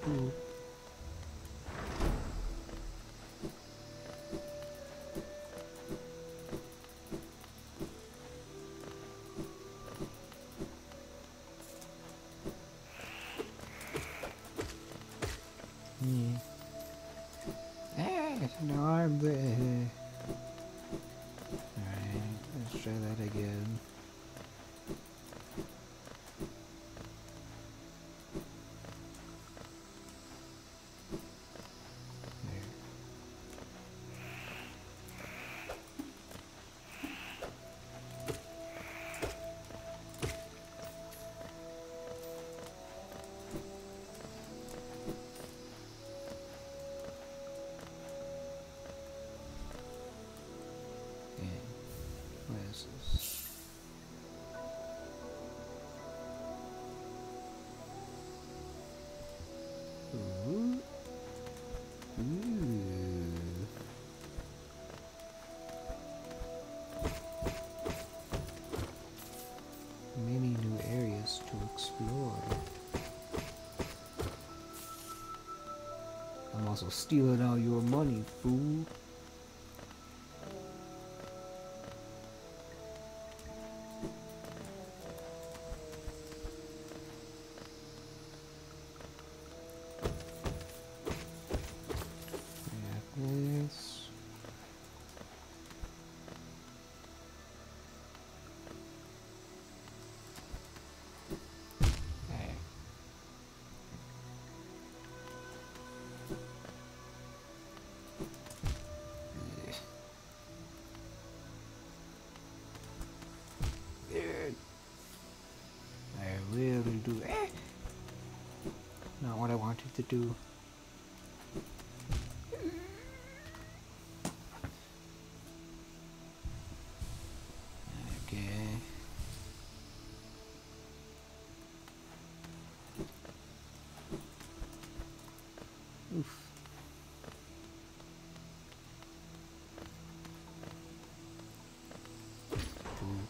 cool. Yeah. Hey, no arm there. Alright, let's try that again. There. Yeah. What is this? Ooh. Ooh. Many new areas to explore. I'm also stealing all your money, fool. This. Hey. I will do it. Not what I wanted to do. Okay. Oof. Ooh.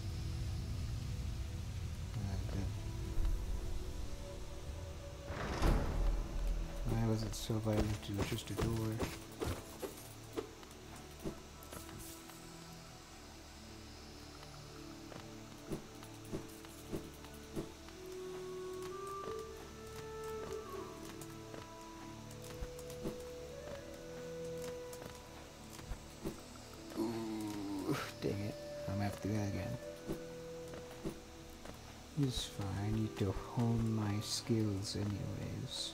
Why was it so violent to just a door? Ooh, dang it. I'm gonna have to do that again. It's fine. I need to hone my skills anyways.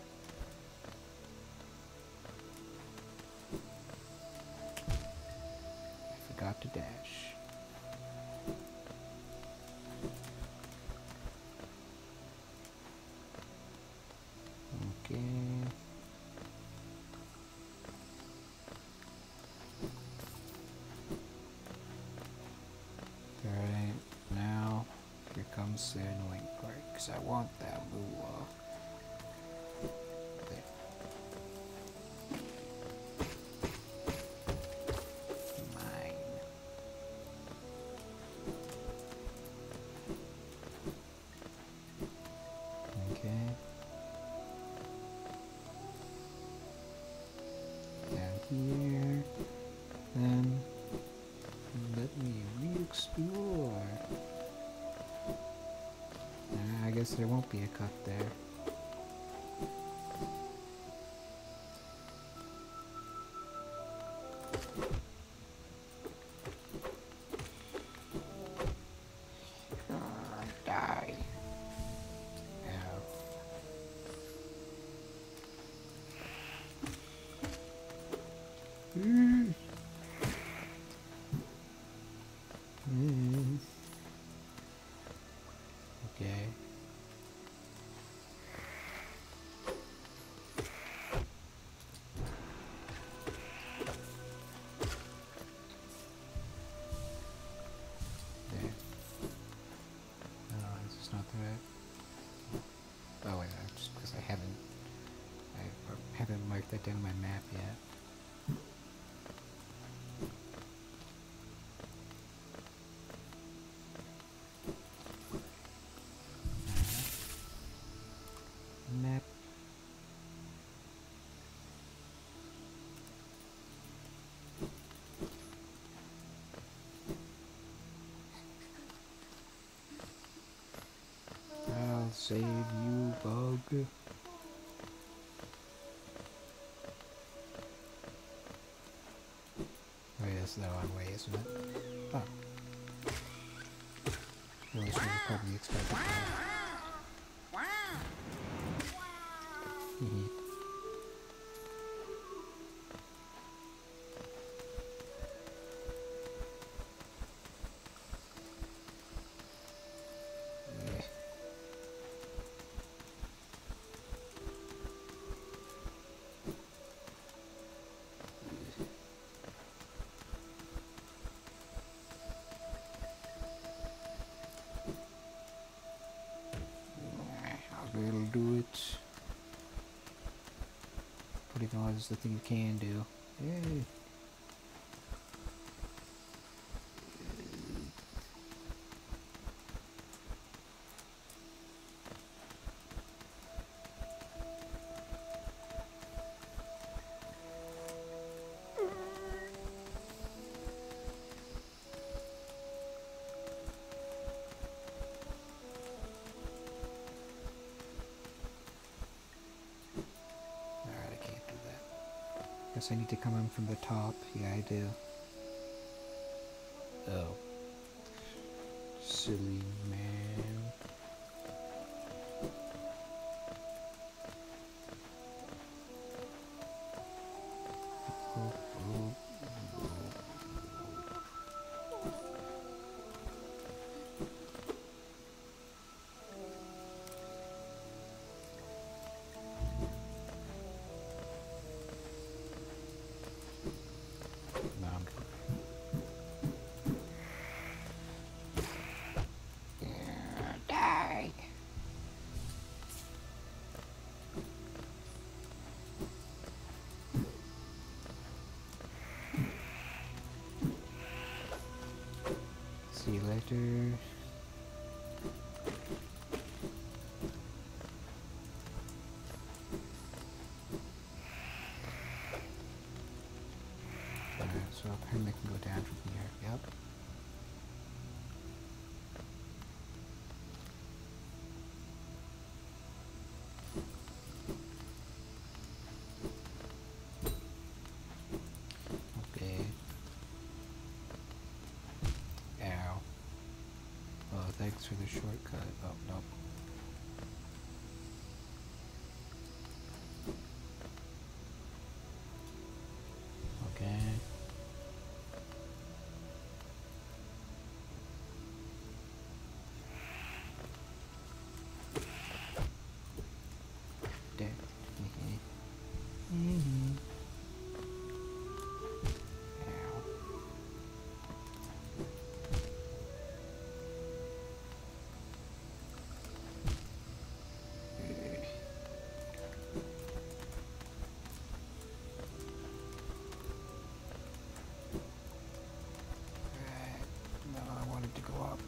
I forgot to dash. Okay. Alright, now here comes the annoying part, because I want that moolah. There. Mine. Okay. Down here. Then let me re-explore. I guess there won't be a cut there. Die. Ow. Okay. There. Is this not the right? Oh wait, just because I haven't marked that down on my map yet. Map save you, bug. Oh, yeah, that's the wrong way, isn't it? Oh. Really should have probably expected that. It'll do it. Putting on is the thing you can do. Yay! Guess I need to come in from the top. Yeah, I do. Oh. Silly man. Oh, oh, oh. See you later. Alright, so apparently I can go down from here. Yep. Okay. Ow. Oh, thanks for the shortcut. Oh, nope. Okay. There. Ow. No, I wanted to go up.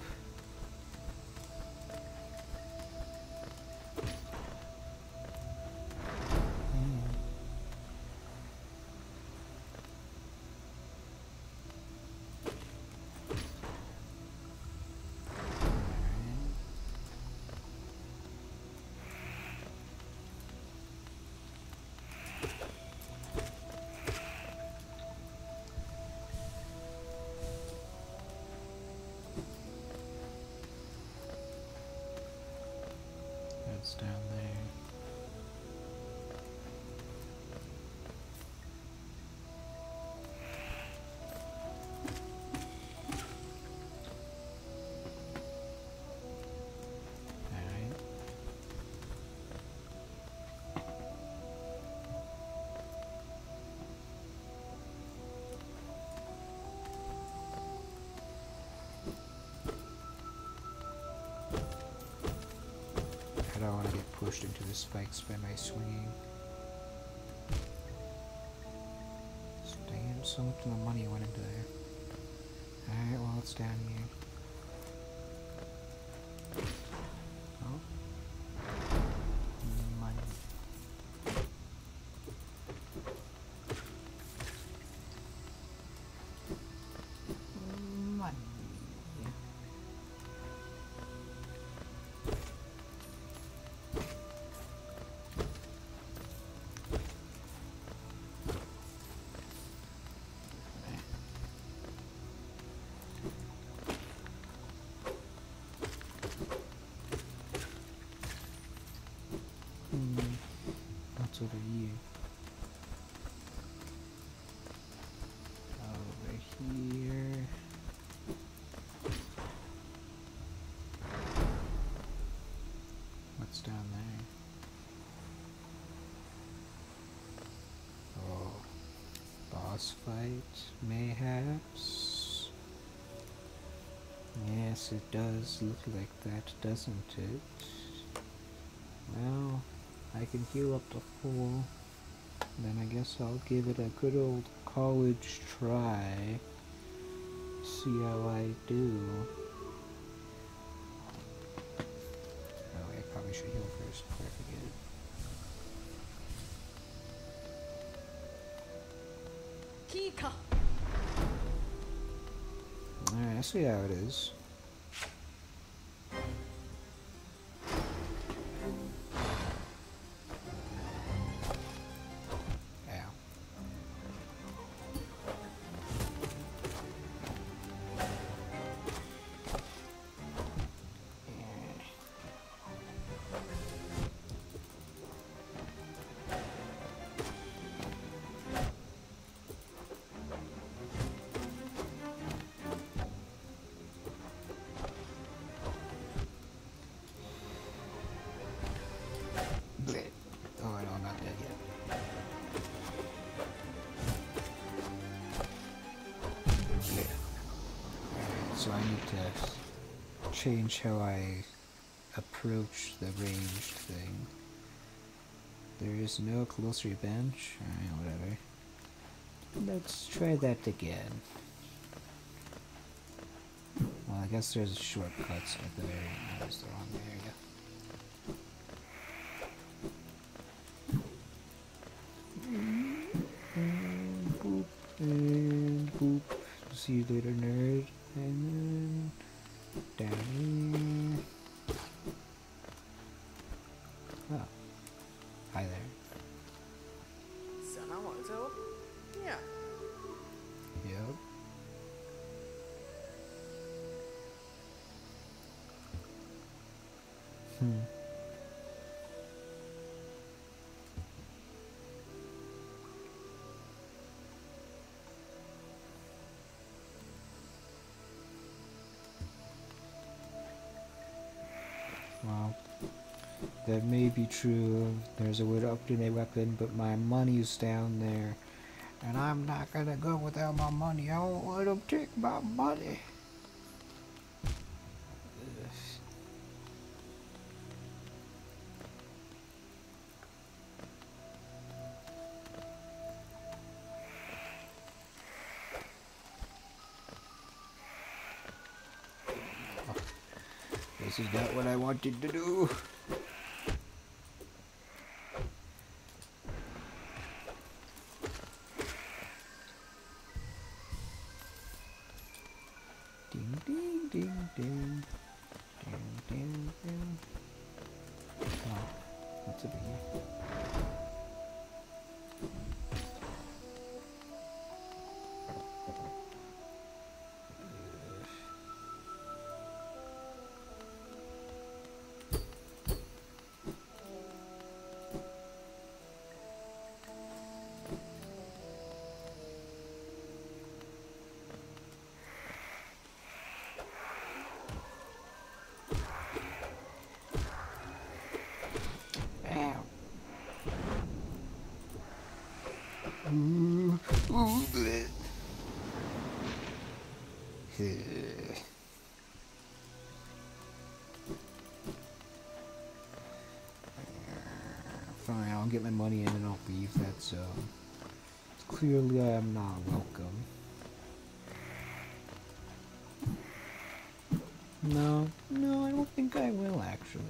That's down there. Alright. I don't want to get pushed into the spikes by my swinging. Damn, so much of the money went into there. Alright, well, it's down here. Oh. Money. Money. What's over here? Over here. What's down there? Oh, boss fight, mayhaps? Yes, it does look like that, doesn't it? Well, I can heal up to full. Then I guess I'll give it a good old college try. See how I do. Oh, I probably should heal first before I forget. Kika. Alright, I see how it is. So I need to change how I approach the ranged thing. There is no closer bench. Alright, whatever. Let's try that again. Well, I guess there's shortcuts right there. That's the wrong area. And boop, and boop. See you later, nerd. And then down here. Oh. Hi there. Sanamoto? Yeah. Yep. Well, that may be true. There's a way to upgrade a weapon, but my money's down there. And I'm not gonna go without my money. I don't let them take my money. This is not what I wanted to do. Ding ding ding ding. Ding ding ding. Oh, what's over here? Fine, I'll get my money in and I'll leave that zone. Clearly I am not welcome. No, I don't think I will actually.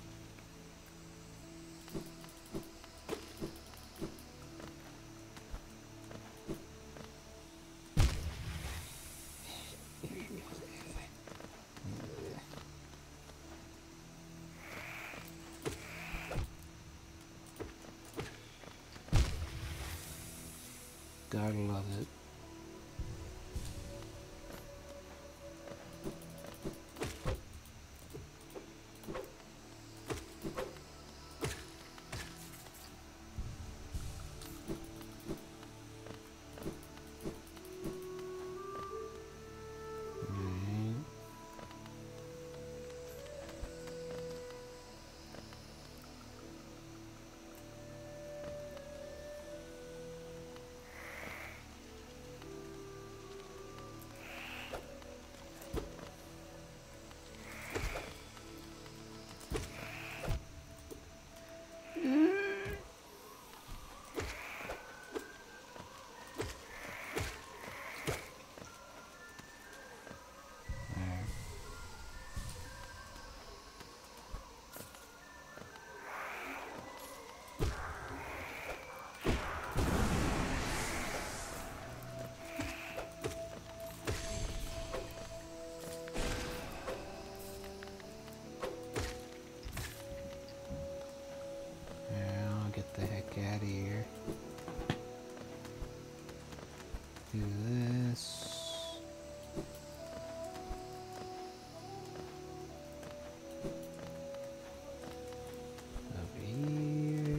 Gotta love it. fuck out of here. Do this. Over here.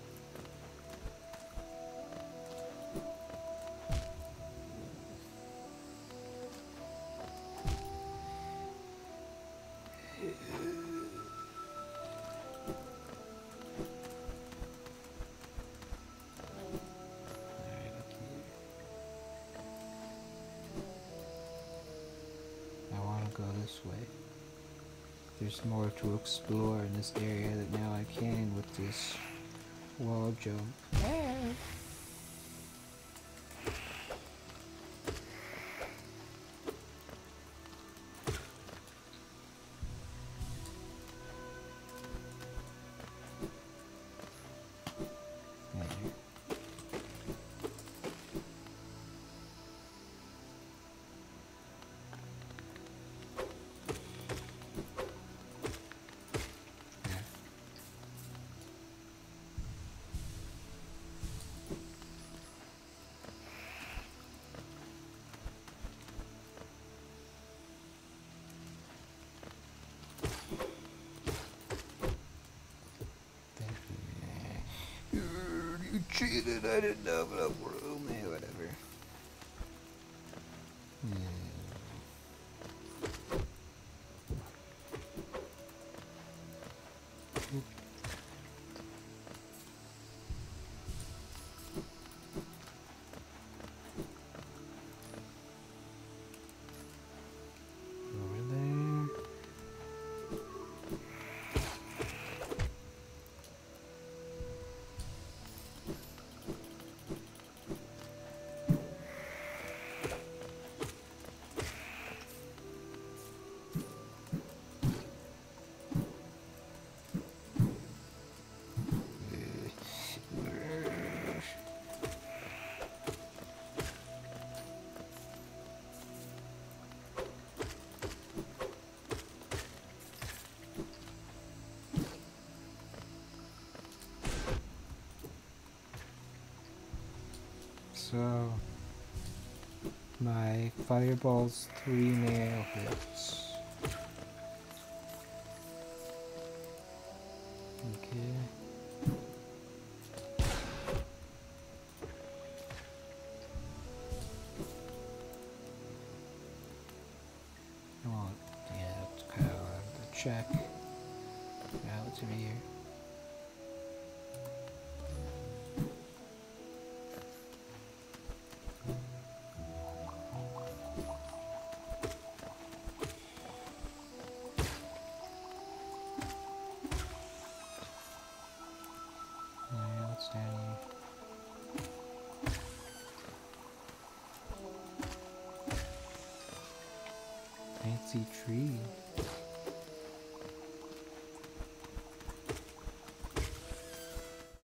Alright, up here. I want to go this way. There's more to explore in this area that now I can with this wall jump. There. You cheated, I didn't have enough room. Hey, whatever. Over there. So, my fireball's 3 nail hits. Okay. Oh, yeah, it's kind of the check. Now it's in here. Alright, what's down here? Fancy tree.